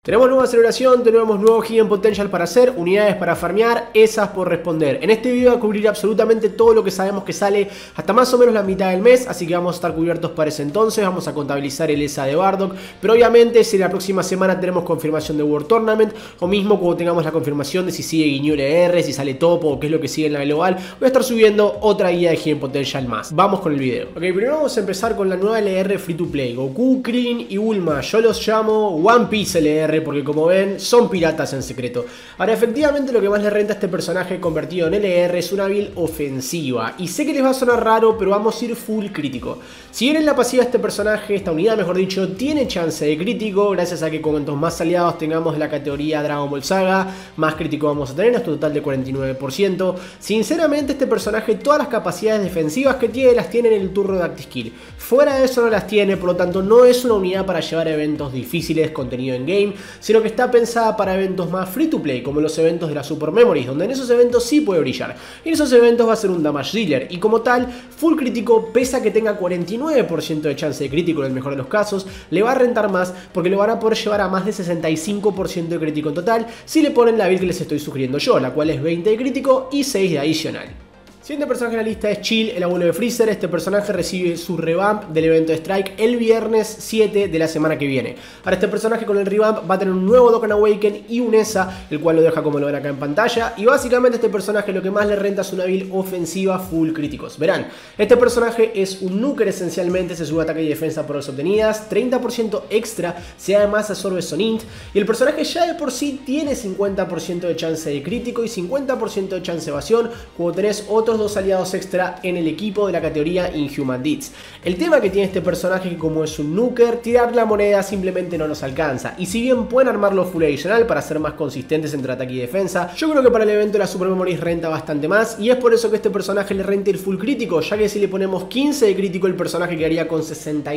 Tenemos nueva celebración, tenemos nuevo Hidden Potential para hacer, unidades para farmear, esas por responder. En este video voy a cubrir absolutamente todo lo que sabemos que sale hasta más o menos la mitad del mes, así que vamos a estar cubiertos para ese entonces, vamos a contabilizar el ESA de Bardock, pero obviamente si la próxima semana tenemos confirmación de World Tournament, o mismo cuando tengamos la confirmación de si sigue Guiño LR, si sale Topo o qué es lo que sigue en la global, voy a estar subiendo otra guía de Hidden Potential más. Vamos con el video. Ok, primero vamos a empezar con la nueva LR Free to Play, Goku, Krillin y Bulma. Yo los llamo One Piece LR porque como ven son piratas en secreto. Ahora efectivamente lo que más le renta a este personaje convertido en LR es una build ofensiva. Y sé que les va a sonar raro, pero vamos a ir full crítico. Si bien en la pasiva este personaje, esta unidad mejor dicho, tiene chance de crítico, gracias a que cuantos más aliados tengamos la categoría Dragon Ball Saga, más crítico vamos a tener, hasta un total de 49%. Sinceramente este personaje todas las capacidades defensivas que tiene las tiene en el turno de Actiskill. Fuera de eso no las tiene, por lo tanto no es una unidad para llevar eventos difíciles, contenido en game, sino que está pensada para eventos más free to play, como los eventos de la Super Memories, donde en esos eventos sí puede brillar. Y en esos eventos va a ser un damage dealer, y como tal, full crítico, pese a que tenga 49% de chance de crítico en el mejor de los casos, le va a rentar más, porque lo van a poder llevar a más de 65% de crítico en total, si le ponen la build que les estoy sugiriendo yo, la cual es 20 de crítico y 6 de adicional. Siguiente personaje en la lista es Chill, el abuelo de Freezer. Este personaje recibe su revamp del evento de Strike el viernes 7 de la semana que viene. Ahora este personaje con el revamp va a tener un nuevo Dokkan Awaken y un ESA, el cual lo deja como lo ven acá en pantalla. Y básicamente este personaje lo que más le renta es una build ofensiva full críticos. Verán, este personaje es un nuker esencialmente, se sube ataque y defensa por las obtenidas, 30% extra, si además absorbe Sonint. Y el personaje ya de por sí tiene 50% de chance de crítico y 50% de chance de evasión, cuando tenés otros dos aliados extra en el equipo de la categoría Inhuman Deeds. El tema que tiene este personaje es que como es un nuker, tirar la moneda simplemente no nos alcanza, y si bien pueden armarlo full adicional para ser más consistentes entre ataque y defensa, yo creo que para el evento de la Super Memories renta bastante más, y es por eso que este personaje le renta el full crítico, ya que si le ponemos 15 de crítico el personaje quedaría con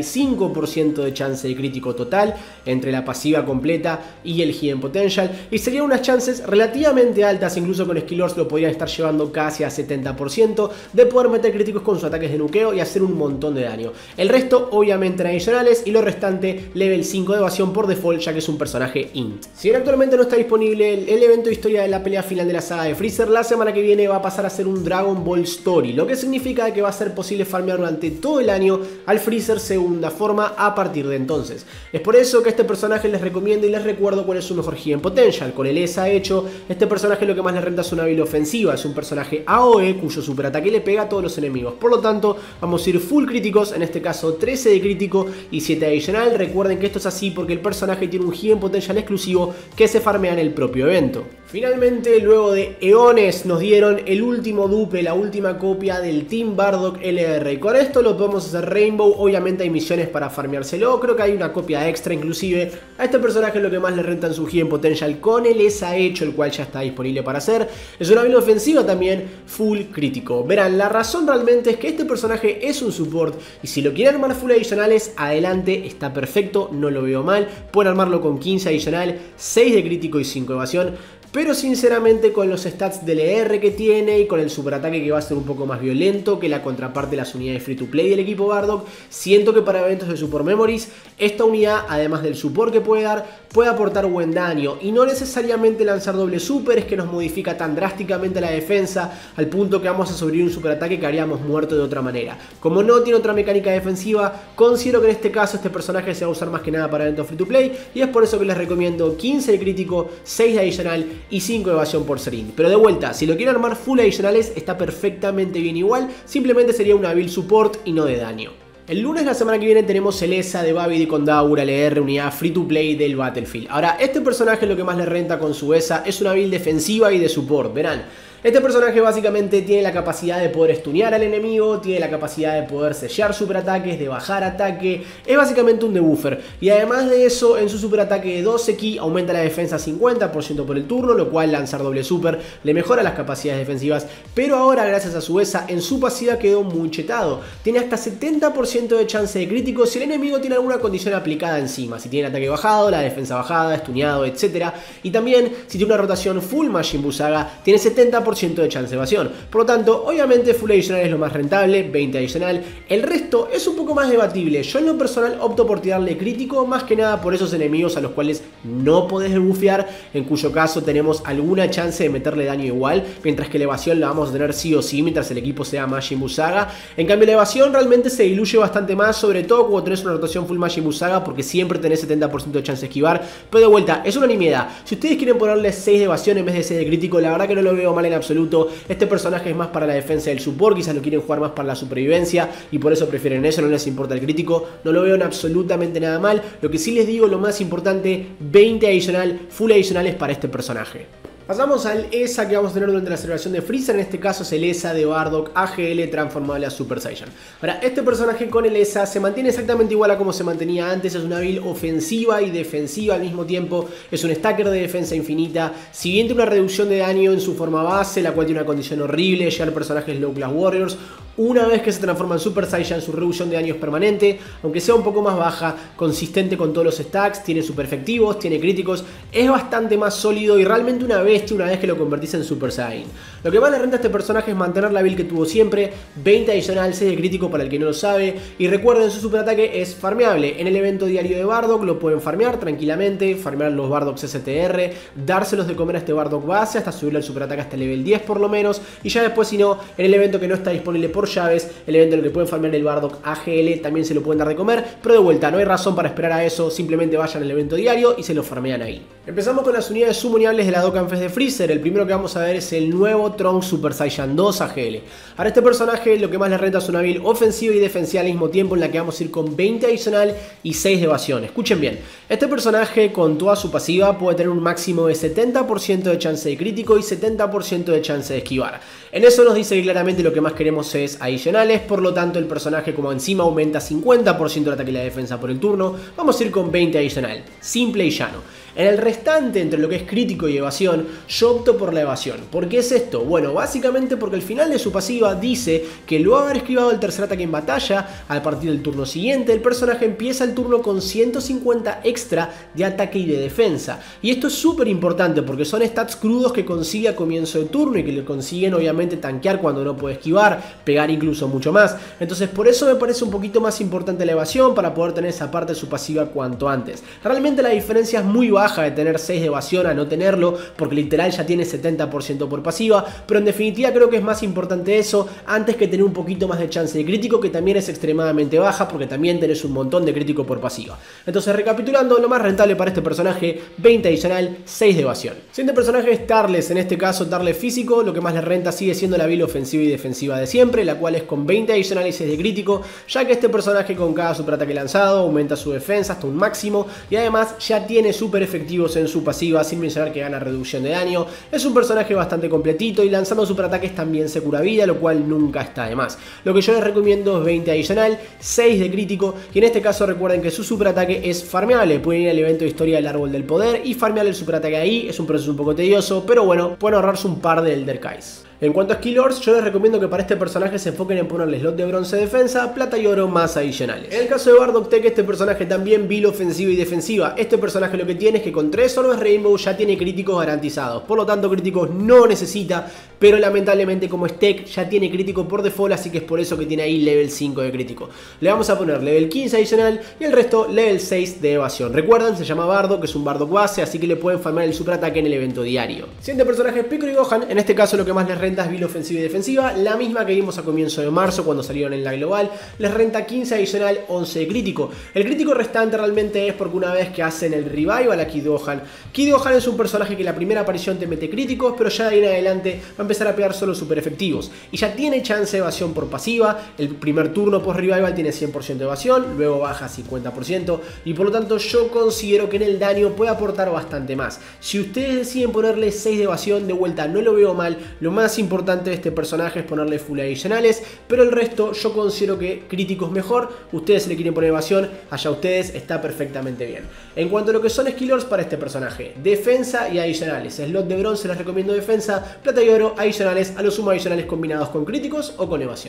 65% de chance de crítico total entre la pasiva completa y el Hidden Potential, y serían unas chances relativamente altas, incluso con Skillers lo podrían estar llevando casi a 70%, de poder meter críticos con sus ataques de nuqueo y hacer un montón de daño. El resto obviamente en adicionales y lo restante level 5 de evasión por default, ya que es un personaje int. Si bien actualmente no está disponible el evento de historia de la pelea final de la saga de Freezer, la semana que viene va a pasar a ser un Dragon Ball Story, lo que significa que va a ser posible farmear durante todo el año al Freezer segunda forma a partir de entonces. Es por eso que este personaje les recomiendo y les recuerdo cuál es su mejor Hidden Potential. Con el ESA hecho, este personaje lo que más le renta es una build ofensiva, es un personaje AOE cuyo superataque le pega a todos los enemigos. Por lo tanto, vamos a ir full críticos, en este caso 13 de crítico y 7 adicional. Recuerden que esto es así porque el personaje tiene un Hidden Potential exclusivo que se farmea en el propio evento. Finalmente, luego de eones, nos dieron el último dupe, la última copia del Team Bardock LR. Y con esto lo podemos hacer Rainbow. Obviamente hay misiones para farmeárselo. Creo que hay una copia extra inclusive. A este personaje lo que más le renta en su Hidden Potential con el ESA hecho, el cual ya está disponible para hacer. Es una build ofensiva también, full crítico. Verán, la razón realmente es que este personaje es un support. Y si lo quieren armar full adicionales, adelante, está perfecto, no lo veo mal. Pueden armarlo con 15 adicional, 6 de crítico y 5 de evasión. Pero sinceramente con los stats del ER que tiene y con el superataque que va a ser un poco más violento que la contraparte de las unidades free to play del equipo Bardock, siento que para eventos de Super Memories esta unidad, además del support que puede dar, puede aportar buen daño. Y no necesariamente lanzar doble super es que nos modifica tan drásticamente la defensa al punto que vamos a sobrevivir un superataque que haríamos muerto de otra manera. Como no tiene otra mecánica defensiva, considero que en este caso este personaje se va a usar más que nada para eventos free to play, y es por eso que les recomiendo 15 de crítico, 6 de adicional y 5 de evasión por ser int. Pero de vuelta, si lo quieren armar full adicionales está perfectamente bien igual, simplemente sería una build support y no de daño. El lunes de la semana que viene tenemos el ESA de Babidi con Daura LR, unidad free to play del Battlefield. Ahora, este personaje lo que más le renta con su ESA es una build defensiva y de support, verán. Este personaje básicamente tiene la capacidad de poder stunear al enemigo, tiene la capacidad de poder sellar superataques, de bajar ataque, es básicamente un debuffer. Y además de eso, en su superataque de 12 ki aumenta la defensa 50% por el turno, lo cual lanzar doble super le mejora las capacidades defensivas. Pero ahora, gracias a su ESA, en su pasiva quedó muy chetado. Tiene hasta 70% de chance de crítico si el enemigo tiene alguna condición aplicada encima. Si tiene ataque bajado, la defensa bajada, stuneado, etc. Y también, si tiene una rotación full Majin Buu Saga, tiene 70% 70% de chance de evasión. Por lo tanto, obviamente full adicional es lo más rentable, 20 adicional. El resto es un poco más debatible. Yo en lo personal opto por tirarle crítico, más que nada por esos enemigos a los cuales no podés debufear, en cuyo caso tenemos alguna chance de meterle daño igual, mientras que la evasión la vamos a tener sí o sí mientras el equipo sea Majin Buu Saga. En cambio la evasión realmente se diluye bastante más, sobre todo cuando tenés una rotación full Majin Buu Saga, porque siempre tenés 70% de chance de esquivar. Pero de vuelta, es una nimiedad. Si ustedes quieren ponerle 6 de evasión en vez de 6 de crítico, la verdad que no lo veo mal en absoluto. Este personaje es más para la defensa del support, quizás lo quieren jugar más para la supervivencia y por eso prefieren eso, no les importa el crítico. No lo veo en absolutamente nada mal. Lo que sí les digo, lo más importante, 20 adicional, full adicionales para este personaje. Pasamos al ESA que vamos a tener durante la celebración de Freezer. En este caso es el ESA de Bardock AGL transformable a Super Saiyan. Ahora, este personaje con el ESA se mantiene exactamente igual a como se mantenía antes. Es una build ofensiva y defensiva al mismo tiempo. Es un stacker de defensa infinita. Si bien tiene una reducción de daño en su forma base, la cual tiene una condición horrible, ya el personaje es Low Class Warriors. Una vez que se transforma en Super Saiyan, su reducción de daño es permanente, aunque sea un poco más baja, consistente con todos los stacks, tiene super efectivos, tiene críticos, es bastante más sólido y realmente una bestia una vez que lo convertís en Super Saiyan. Lo que más le renta a este personaje es mantener la build que tuvo siempre, 20 adicional, 6 de crítico para el que no lo sabe, y recuerden, su super ataque es farmeable. En el evento diario de Bardock lo pueden farmear tranquilamente, farmear los Bardocks STR, dárselos de comer a este Bardock base hasta subirle el super ataque hasta el level 10 por lo menos, y ya después, si no, en el evento que no está disponible por llaves, el evento en el que pueden farmear el Bardock AGL también se lo pueden dar de comer, pero de vuelta no hay razón para esperar a eso, simplemente vayan al evento diario y se lo farmean ahí. Empezamos con las unidades summoneables de la Dokkan Fest de Freezer. El primero que vamos a ver es el nuevo Trunks Super Saiyan 2 AGL. Ahora este personaje lo que más le renta es una build ofensiva y defensiva al mismo tiempo, en la que vamos a ir con 20 adicional y 6 de evasión. Escuchen bien, este personaje con toda su pasiva puede tener un máximo de 70% de chance de crítico y 70% de chance de esquivar. En eso nos dice que claramente lo que más queremos es adicionales, por lo tanto el personaje, como encima aumenta 50% el ataque y la defensa por el turno, vamos a ir con 20 adicional, simple y llano. En el restante, entre lo que es crítico y evasión, yo opto por la evasión. ¿Por qué es esto? Bueno, básicamente porque al final de su pasiva dice que luego de haber esquivado el tercer ataque en batalla, a partir del turno siguiente, el personaje empieza el turno con 150 extra de ataque y de defensa. Y esto es súper importante porque son stats crudos que consigue a comienzo de turno y que le consiguen obviamente tanquear cuando no puede esquivar, pegar incluso mucho más. Entonces por eso me parece un poquito más importante la evasión, para poder tener esa parte de su pasiva cuanto antes. Realmente la diferencia es muy baja de tener 6 de evasión a no tenerlo, porque literal ya tiene 70% por pasiva, pero en definitiva creo que es más importante eso antes que tener un poquito más de chance de crítico, que también es extremadamente baja porque también tenés un montón de crítico por pasiva. Entonces, recapitulando, lo más rentable para este personaje, 20 adicional, 6 de evasión. Siguiente personaje es Turles, en este caso Turles físico. Lo que más le renta sigue siendo la build ofensiva y defensiva de siempre, la cual es con 20 adicional y 6 de crítico, ya que este personaje con cada super ataque lanzado aumenta su defensa hasta un máximo y además ya tiene super efectivos en su pasiva, sin mencionar que gana reducción de daño. Es un personaje bastante completito y lanzando superataques también se cura vida, lo cual nunca está de más. Lo que yo les recomiendo es 20 adicional, 6 de crítico, y en este caso recuerden que su superataque es farmeable. Pueden ir al evento de historia del árbol del poder y farmear el superataque ahí. Es un proceso un poco tedioso, pero bueno, pueden ahorrarse un par de Elder Kais. En cuanto a Skill Ores, yo les recomiendo que para este personaje se enfoquen en ponerle slot de bronce defensa, plata y oro más adicionales. En el caso de Bardock Tech, este personaje también build ofensiva y defensiva. Este personaje lo que tiene es que con 3 orbes Rainbow ya tiene críticos garantizados, por lo tanto críticos no necesita, pero lamentablemente como es Tech ya tiene crítico por default, así que es por eso que tiene ahí level 5 de crítico. Le vamos a poner level 15 adicional y el resto level 6 de evasión. Recuerden, se llama Bardock, que es un Bardock base, así que le pueden farmar el superataque en el evento diario. Siguiente personaje es Piccolo y Gohan. En este caso lo que más les renta es build ofensiva y defensiva, la misma que vimos a comienzo de marzo cuando salieron en la global. Les renta 15 adicional, 11 de crítico. El crítico restante realmente es porque una vez que hacen el revival a Kid Gohan, Kid Gohan es un personaje que la primera aparición te mete críticos, pero ya de ahí en adelante va a empezar a pegar solo super efectivos y ya tiene chance de evasión por pasiva. El primer turno post revival tiene 100% de evasión, luego baja a 50% y por lo tanto yo considero que en el daño puede aportar bastante más. Si ustedes deciden ponerle 6 de evasión, de vuelta no lo veo mal. Lo más importante de este personaje es ponerle full adicionales, pero el resto yo considero que críticos mejor. Ustedes se le quieren poner evasión, allá ustedes, está perfectamente bien. En cuanto a lo que son skillers para este personaje, defensa y adicionales. Slot de bronce les recomiendo defensa, plata y oro adicionales, a lo sumo adicionales combinados con críticos o con evasión.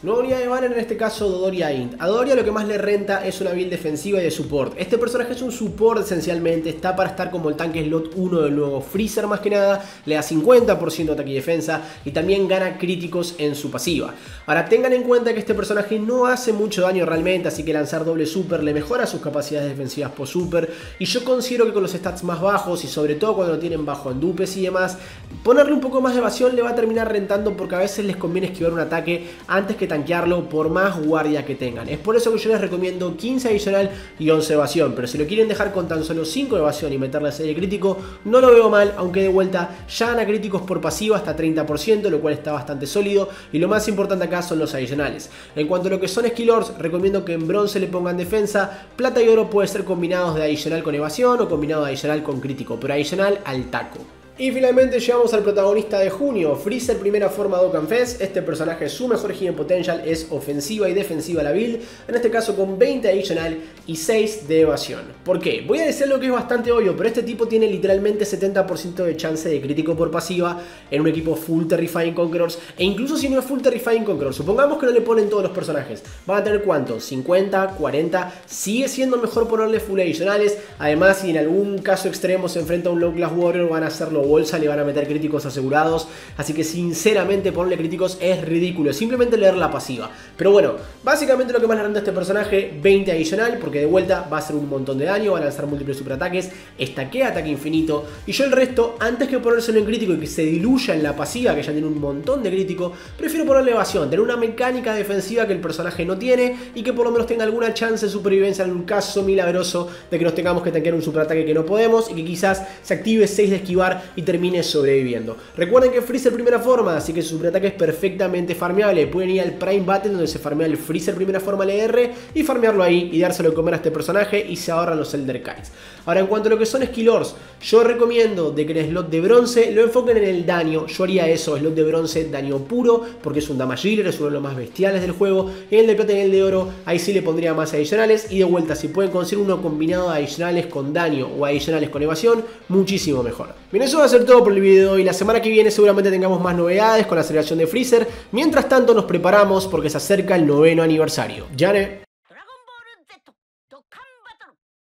Nueva unidad de banner, en este caso Dodoria Int. A Dodoria lo que más le renta es una build defensiva y de support. Este personaje es un support esencialmente, está para estar como el tanque slot 1 del nuevo Freezer más que nada, le da 50% de ataque y defensa y también gana críticos en su pasiva. Ahora tengan en cuenta que este personaje no hace mucho daño realmente, así que lanzar doble super le mejora sus capacidades defensivas post super, y yo considero que con los stats más bajos y sobre todo cuando lo tienen bajo en dupes y demás, ponerle un poco más de evasión le va a terminar rentando, porque a veces les conviene esquivar un ataque antes que tanquearlo por más guardia que tengan. Es por eso que yo les recomiendo 15 adicional y 11 evasión, pero si lo quieren dejar con tan solo 5 de evasión y meterle a 6 de crítico, no lo veo mal, aunque de vuelta ya gana críticos por pasiva hasta 30%, lo cual está bastante sólido, y lo más importante acá son los adicionales. En cuanto a lo que son skill orbs, recomiendo que en bronce le pongan defensa, plata y oro puede ser combinados de adicional con evasión o combinado de adicional con crítico, pero adicional al taco. Y finalmente llegamos al protagonista de junio, Freezer primera forma Dokkan Fest. Este personaje, su mejor Hidden Potential es ofensiva y defensiva la build, en este caso con 20 adicional y 6 de evasión. ¿Por qué? Voy a decir lo que es bastante obvio, pero este tipo tiene literalmente 70% de chance de crítico por pasiva en un equipo full Terrifying Conquerors, e incluso si no es full Terrifying Conquerors, supongamos que no le ponen todos los personajes, van a tener ¿cuánto? 50, 40, sigue siendo mejor ponerle full adicionales. Además, si en algún caso extremo se enfrenta a un Low Class Warrior, van a hacerlo bolsa, le van a meter críticos asegurados, así que sinceramente ponerle críticos es ridículo, simplemente leer la pasiva. Pero bueno, básicamente lo que más le renta a este personaje, 20 adicional, porque de vuelta va a hacer un montón de daño, va a lanzar múltiples superataques, estaquea ataque infinito, y yo el resto, antes que ponérselo en crítico y que se diluya en la pasiva, que ya tiene un montón de crítico, prefiero ponerle evasión, tener una mecánica defensiva que el personaje no tiene, y que por lo menos tenga alguna chance de supervivencia en un caso milagroso de que nos tengamos que tanquear un superataque que no podemos, y que quizás se active 6 de esquivar y termine sobreviviendo. Recuerden que Freezer primera forma, así que su superataque es perfectamente farmeable. Pueden ir al Prime Battle donde se farmea el Freezer primera forma LR y farmearlo ahí y dárselo a comer a este personaje, y se ahorran los Elder Kites. Ahora, en cuanto a lo que son skill orbs, yo recomiendo de que en el slot de bronce lo enfoquen en el daño. Yo haría eso, slot de bronce, daño puro, porque es un damage dealer, es uno de los más bestiales del juego. En el de plata y en el de oro, ahí sí le pondría más adicionales, y de vuelta, si pueden conseguir uno combinado de adicionales con daño o adicionales con evasión, muchísimo mejor. Bien, eso va a ser todo por el video de hoy. La semana que viene seguramente tengamos más novedades con la celebración de Freezer. Mientras tanto nos preparamos porque se acerca el 9º aniversario. ¡Yane!